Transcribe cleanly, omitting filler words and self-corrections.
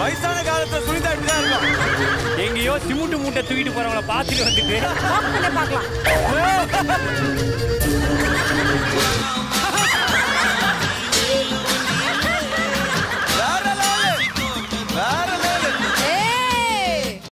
வயசான காலத்துல சுனிதா இப்படிதான் இருக்கும். எங்கேயோ சிமெண்ட் மூட்டை தூக்கிட்டு போறவங்கள பார்த்துட்டு வந்துட்டு பார்க்கலாம்.